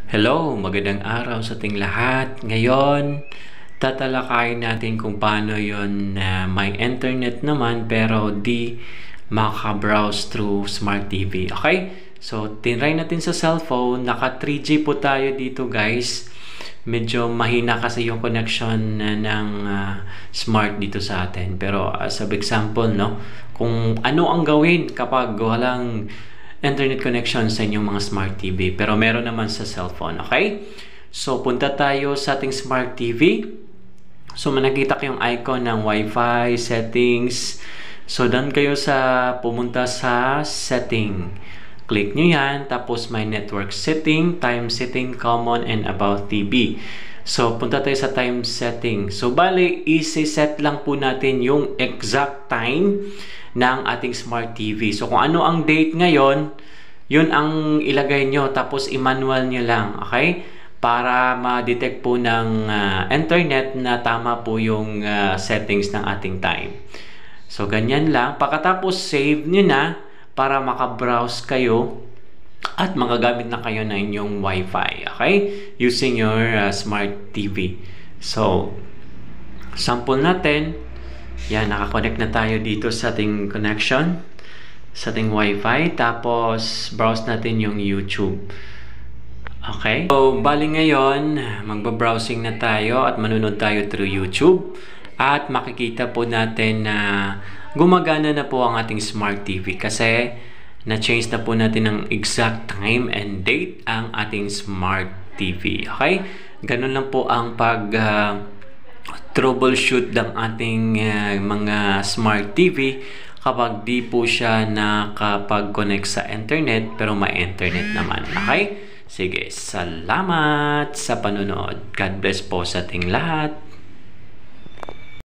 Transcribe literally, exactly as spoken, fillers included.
Hello, magandang araw sa ating lahat. Ngayon, tatalakayin natin kung paano yon na may internet naman pero di maka-browse through Smart T V. Okay? So, tinry natin sa cellphone. Naka three G po tayo dito, guys. Medyo mahina kasi yung connection na ng uh, Smart dito sa atin. Pero as of example, no, kung ano ang gawin kapag walang internet connection sa inyong mga Smart T V. Pero meron naman sa cellphone, okay? So, punta tayo sa ating Smart T V. So, manakita ko yung icon ng Wi-Fi, settings. So, doon kayo sa, pumunta sa setting. Click nyo yan. Tapos, may network setting, time setting, common, and about T V. So, punta tayo sa time setting. So, bali, isi-set lang po natin yung exact time ng ating Smart T V. So, kung ano ang date ngayon, yun ang ilagay nyo. Tapos, i-manual nyo lang. Okay? Para ma-detect po ng uh, internet na tama po yung uh, settings ng ating time. So, ganyan lang. Pagkatapos, save nyo na para makabrowse kayo at magagamit na kayo ng inyong Wi-Fi. Okay? Using your uh, Smart T V. So, sample natin. Yan, nakakonect na tayo dito sa ating connection, sa ating Wi-Fi. Tapos, browse natin yung YouTube. Okay? So, bali ngayon, magbabrowsing na tayo at manunod tayo through YouTube. At makikita po natin na gumagana na po ang ating Smart T V kasi na-change na po natin ng exact time and date ang ating Smart T V. Okay? Ganun lang po ang pag... Uh, troubleshoot ng ating uh, mga Smart T V kapag di po siya nakapag-connect sa internet pero may internet naman. Okay? Sige, salamat sa panonood. God bless po sa ating lahat.